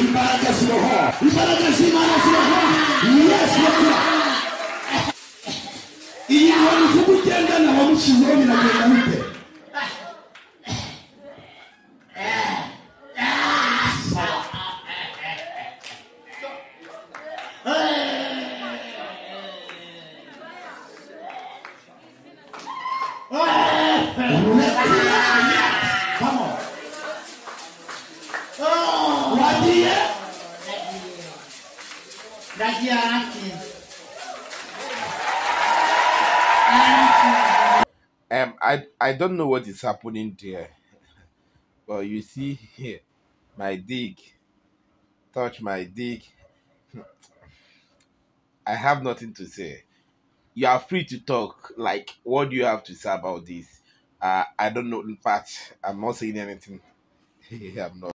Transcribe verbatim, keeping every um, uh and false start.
Imbaraga ziroho. Imbaraga z'Imana ziroho. Yes, Lord. Iyi wari kugenda na wamushizeho biragenda bite? Come on. Oh, Radia. Radia. Um, I I don't know what is happening there, but you see here, my dick, touch my dick. I have nothing to say. You are free to talk. Like, what do you have to say about this? Uh, I don't know. In fact, I'm not saying anything. I'm not.